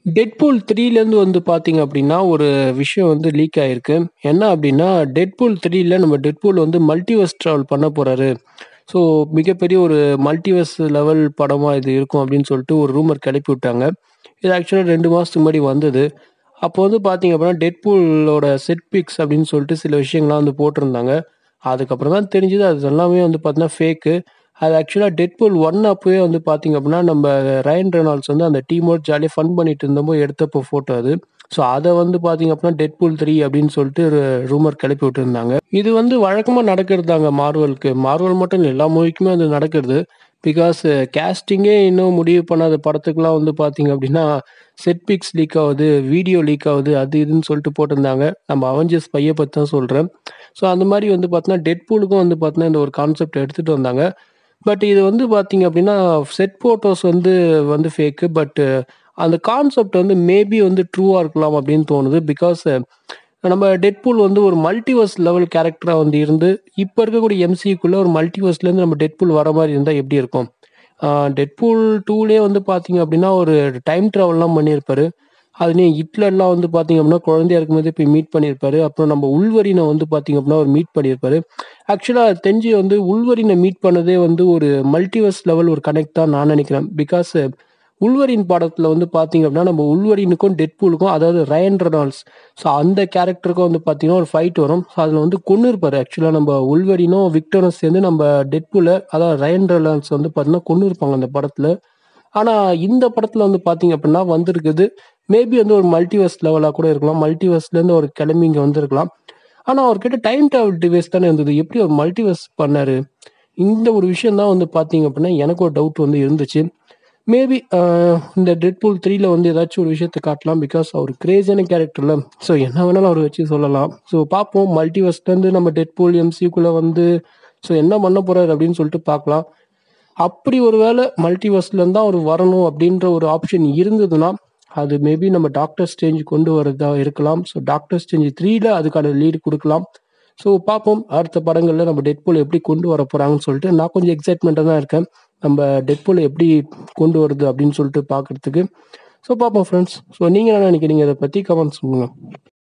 Deadpool 3லேருந்து வந்து பார்த்தீங்க அப்படின்னா, ஒரு விஷயம் வந்து லீக் ஆயிருக்கு. என்ன அப்படின்னா, டெட்பூல் 3ல நம்ம டெட்பூல் வந்து மல்டிவர்ஸ் ட்ராவல் பண்ண போறாரு. ஸோ, மிகப்பெரிய ஒரு மல்டிவர்ஸ் லெவல் படமா இது இருக்கும் அப்படின்னு சொல்லிட்டு ஒரு ரூமர் கிளப்பி விட்டாங்க. இது ஆக்சுவலா 2 மாசத்துக்கு முன்னாடி வந்தது. அப்போ வந்து பார்த்தீங்க அப்படின்னா, டெட்பூலோட செட் பிக்ஸ் அப்படின்னு சொல்லிட்டு சில விஷயங்கள்லாம் வந்து போட்டிருந்தாங்க. அதுக்கப்புறம் தான் தெரிஞ்சது அது எல்லாமே வந்து பார்த்தீங்கன்னா ஃபேக்கு. அது ஆக்சுவலா டெட்பூல் 1 அப்பவே வந்து பார்த்தீங்க அப்படின்னா, நம்ம ரயன் ரெனால்ட்ஸ் வந்து அந்த டீமோட ஜாலியா ஃபன் பண்ணிட்டு இருந்தப்போ எடுத்தப்போ ஃபோட்டோ அது. ஸோ அத வந்து பார்த்தீங்க அப்படின்னா, டெட்பூல் 3 அப்படின்னு சொல்லிட்டு ஒரு ரூமர் கிளப்பி விட்டுருந்தாங்க. இது வந்து வழக்கமா நடக்கிறது தாங்க மார்வெலுக்கு. மார்வெல் மட்டும் இல்ல, எல்லா மூவிக்குமே அது நடக்கிறது. பிகாஸ் கேஸ்டிங்கே இன்னும் முடிவு பண்ணாத படத்துக்குலாம் வந்து பார்த்தீங்க அப்படின்னா, செட் பிக்ஸ் லீக் ஆவுது, வீடியோ லீக் ஆவுது, அது இதுன்னு சொல்லிட்டு போட்டிருந்தாங்க. நம்ம அவெஞ்சர்ஸ் பைய பத்தி தான் சொல்றேன். ஸோ அந்த மாரி வந்து பார்த்தீங்கன்னா, டெட்பூலுக்கும் வந்து பார்த்தீங்கன்னா, இந்த ஒரு கான்செப்ட் எடுத்துட்டு வந்தாங்க. பட் இது வந்து பார்த்தீங்க அப்படின்னா, செட் ஃபோட்டோஸ் வந்து ஃபேக்கு. பட் அந்த கான்செப்ட் வந்து மேபி வந்து ட்ரூவா இருக்கலாம் அப்படின்னு தோணுது. பிகாஸ் நம்ம டெட்பூல் வந்து ஒரு மல்டிவர்ஸ் லெவல் கேரக்டரா வந்து இருந்து, இப்ப இருக்கக்கூடிய எம்சியூக்குள்ள ஒரு மல்டிவர்ஸ்லேருந்து நம்ம டெட்பூல் வர மாரி இருந்தா எப்படி இருக்கும்? டெட்பூல் 2லயே வந்து பார்த்தீங்க அப்படின்னா, ஒரு டைம் ட்ராவல்லாம் பண்ணியிருப்பாரு. அதுலயும் ஹிட்லர்லாம் வந்து பார்த்தீங்க அப்படின்னா, குழந்தையா இருக்கும்போதே போய் மீட் பண்ணியிருப்பாரு. அப்புறம் நம்ம உள்வரின வந்து பார்த்தீங்க அப்படின்னா, அவர் மீட் பண்ணியிருப்பாரு. ஆக்சுவலா தெரிஞ்சு வந்து உள்வரின மீட் பண்ணதே வந்து ஒரு மல்டிவர்ஸ் லெவல் ஒரு கனெக்ட் தான் நான் நினைக்கிறேன். பிகாஸ் உள்வரின் படத்துல வந்து பார்த்தீங்க அப்படின்னா, நம்ம உள்வரினுக்கும், டெட்பூலுக்கும் அதாவது ரயன் ரெனால்ட்ஸ் ஸோ அந்த கேரக்டருக்கும் வந்து பார்த்தீங்கன்னா, ஒரு ஃபைட் வரும். ஸோ அதுல வந்து கொன்னுருப்பாரு. ஆக்சுவலா நம்ம உள்வரினும், விக்டரும் சேர்ந்து நம்ம டெட்பூல அதாவது ரயன் ரெனால்ட்ஸ் வந்து பார்த்தீங்கன்னா, கொன்னுருப்பாங்க அந்த படத்துல. ஆனா, இந்த படத்துல வந்து பார்த்தீங்க அப்படின்னா வந்திருக்குது. மேபி வந்து ஒரு மல்டிவர்ஸ் லெவலா கூட இருக்கலாம். மல்டிவர்ஸ்லேருந்து ஒரு கிளம்பி இங்க வந்திருக்கலாம். ஆனா, அவர்கிட்ட டைம் டிராவல் டிவைஸ் தானே இருந்தது. எப்படி அவர் மல்டிவர்ஸ் பண்ணாரு? இந்த ஒரு விஷயம் தான் வந்து பார்த்தீங்க அப்படின்னா, எனக்கு ஒரு டவுட் வந்து இருந்துச்சு. மேபி இந்த டெட்பூல் 3ல வந்து ஏதாச்சும் ஒரு விஷயத்த காட்டலாம். பிகாஸ் அவர் கிரேஸியான கேரக்டர்ல. ஸோ என்ன வேணாலும் அவர வச்சு சொல்லலாம். ஸோ பார்ப்போம். மல்டிவர்ஸ்லேருந்து நம்ம டெட்பூல் எம்சியூக்குள்ள வந்து ஸோ என்ன பண்ண போறாரு அப்படின்னு சொல்லிட்டு பார்க்கலாம். அப்படி ஒரு வேளை மல்டிவர்ஸ்லேருந்து தான் அவர் வரணும் அப்படின்ற ஒரு ஆப்ஷன் இருந்ததுன்னா, அது மேபி நம்ம டாக்டர் ஸ்ட்ரேஞ்ச் கொண்டு வரதா இருக்கலாம். ஸோ டாக்டர் ஸ்ட்ரேஞ்ச் 3ல அதுக்கான லீடு குடுக்கலாம். ஸோ பார்ப்போம். அடுத்த படங்கள்ல நம்ம டெட்பூல் எப்படி கொண்டு வரப்போறாங்கன்னு சொல்லிட்டு, நான் கொஞ்சம் எக்ஸைட்மெண்ட்டா தான் இருக்கேன். நம்ம டெட்பூல எப்படி கொண்டு வருது அப்படின்னு சொல்லிட்டு பார்க்கறதுக்கு. ஸோ பார்ப்போம் ஃப்ரெண்ட்ஸ். ஸோ நீங்க என்ன நினைக்கிறீங்க இத பத்தி? கமெண்ட்ஸ் சொல்லுங்க.